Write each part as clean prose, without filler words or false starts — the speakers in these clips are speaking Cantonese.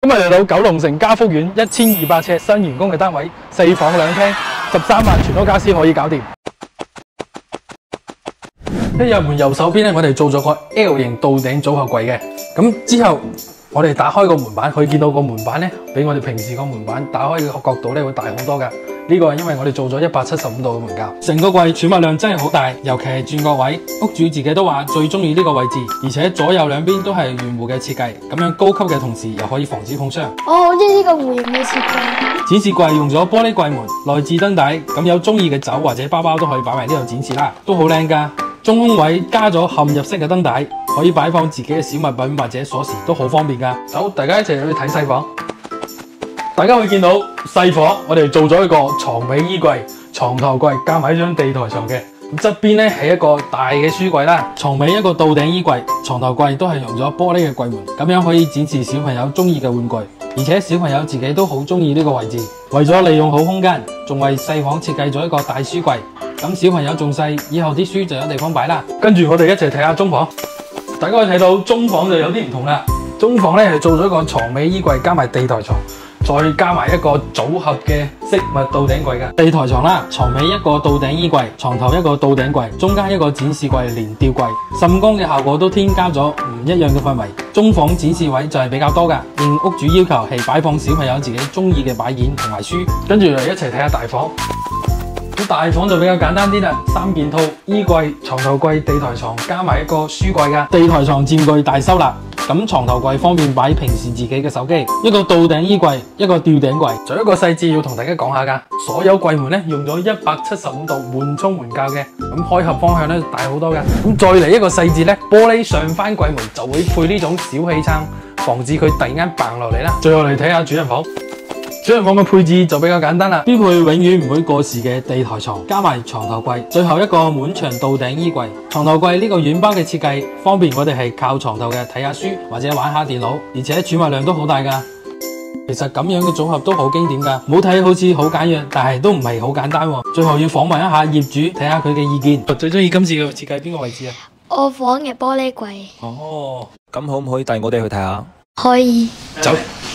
今日嚟到九龍城嘉福苑1200尺新完工嘅單位，4房2廳，13萬全屋家私可以搞掂。一入門右手邊咧，我哋做咗個 L 型到頂組合櫃嘅。咁之後我哋打開個門板，可以見到個門板咧，比我哋平時個門板打開嘅角度咧會大好多噶。呢個係因為我哋做咗175度嘅門架，成個櫃儲物量真係好大，尤其係轉角位，屋主自己都話最中意呢個位置，而且左右兩邊都係圓弧嘅設計，咁樣高級嘅同時又可以防止碰傷。 我好中意呢個弧形嘅設計。 展示櫃用咗玻璃櫃門、內置燈帶，咁有中意嘅酒或者包包都可以擺埋呢度展示啦，都好靚噶。中空位加咗嵌入式嘅燈帶，可以擺放自己嘅小物品或者鎖匙都好方便噶。走，大家一齊去睇細房。大家會見到細房，我哋做咗一個床尾衣櫃、床頭櫃加埋一張地台床嘅。側邊咧係一個大嘅書櫃啦，床尾一個到頂衣櫃，床頭櫃都係用咗玻璃嘅櫃門，咁樣可以展示小朋友中意嘅玩具，而且小朋友自己都好中意呢個位置。為咗利用好空間，仲為細房設計咗一個大書櫃，咁小朋友仲細，以後啲書就有地方擺啦。跟住我哋一齊睇下中房，大家可以睇到中房就有啲唔同啦。中房咧係做咗一個床尾衣櫃加埋地台床。再加埋一個組合嘅飾物到頂櫃嘅地台床啦，床尾一個到頂衣櫃，床頭一個到頂櫃，中間一個展示櫃連吊櫃，滲光嘅效果都添加咗唔一樣嘅氛圍。中房展示位就係比較多噶，應屋主要求係擺放小朋友自己中意嘅擺件同埋書。跟住嚟一齊睇下大房。咁大房就比較簡單啲啦，3件套，衣櫃、床頭櫃、地台床加埋一個書櫃噶，地台床佔據大收納。咁床頭櫃方便擺平時自己嘅手機，一個到頂衣櫃，一個吊頂櫃。仲有一個細節要同大家講下噶，所有櫃門咧用咗175度緩衝門架嘅，咁開合方向咧大好多噶。咁再嚟一個細節咧，玻璃上翻櫃門就會配呢種小氣撐，防止佢突然間掟落嚟啦。最後嚟睇下主人房。主人房嘅配置就比較簡單啦，標配永遠唔會過時嘅地台床，加埋床頭櫃，最後一個滿牆到頂衣櫃。床頭櫃呢個軟包嘅設計，方便我哋係靠床頭嘅睇下書或者玩下電腦，而且儲物量都好大噶。其實咁樣嘅組合都好經典噶，冇睇好似好簡約，但係都唔係好簡單喎。最後要訪問一下業主，睇下佢嘅意見。最中意今次嘅設計邊個位置啊？ 我房嘅玻璃櫃。 哦， 咁可唔可以帶我哋去睇下？ 可以。 走。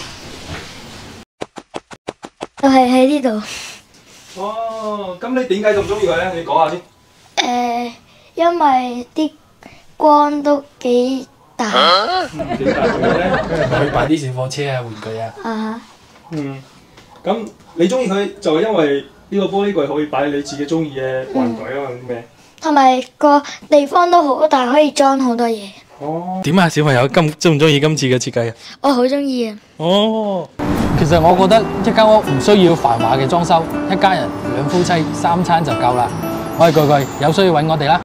就係喺呢度。 哦，咁你點解咁中意佢咧？你講下先。 因為啲光都幾大。 幾大咧？可以擺啲小貨車啊、玩具啊。 啊。 咁你中意佢就係因為呢個玻璃櫃可以擺你自己中意嘅玩具啊嘛，咩？ 同埋個地方都好大，可以裝好多嘢。 哦。 點啊，小朋友中唔中意今次嘅設計啊？ 我好中意啊。 哦。其實我覺得一間屋唔需要繁華嘅裝修，一家人2夫妻3餐就夠啦。我係巨巨，有需要揾我哋啦。